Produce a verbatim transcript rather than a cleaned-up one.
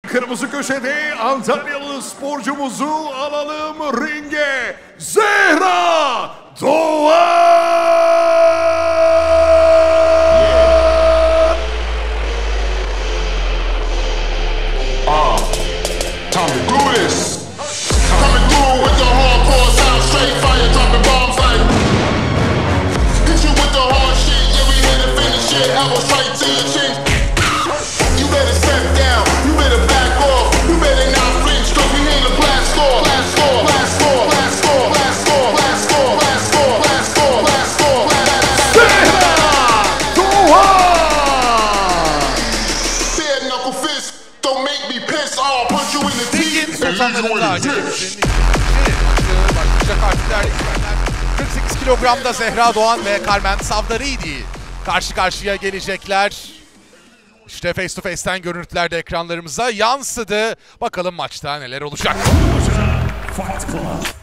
Kırmızı köşede Antalyalı sporcumuzu alalım ringe. Zehra Doğan! Uh, time to do this. Coming through with the hardcore sound, straight fire, dropping bombs like. Hit you with the hard shit, yeah we here to finish it. Elbow straight to your chin. You better step down, you better back off, you better not flinch, cause we here to blast score, blast score, blast score, blast score, blast score, blast score, blast score, blast score, blast score, blast score. Zehra Doğan! Bare knuckle fist, don't make me piss, I'll punch you in the teeth and leave you in a dish. kırk sekiz kilogramda Zehra Doğan ve Carmen Savdaridi karşı karşıya gelecekler. İşte Face to Face'ten görüntüler de ekranlarımıza yansıdı. Bakalım maçta neler olacak. Fight Club.